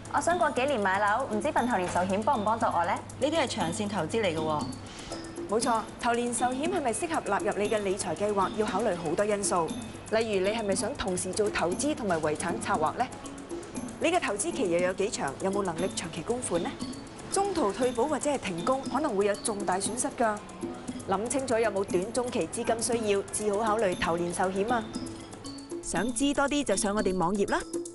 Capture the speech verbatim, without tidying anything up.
我想過幾年買樓，唔知份頭年壽險幫唔幫到我呢？ 呢啲係長線投資嚟嘅喎。 冇錯，頭年壽險係咪適合納入你嘅理財計劃？要考慮好多因素，例如你係咪想同時做投資同埋遺產策劃呢？你嘅投資期又有幾長？有冇能力長期供款呢？中途退保或者係停工，可能會有重大損失㗎。諗清楚有冇短中期資金需要，至好考慮頭年壽險啊！想知多啲就上我哋網頁啦。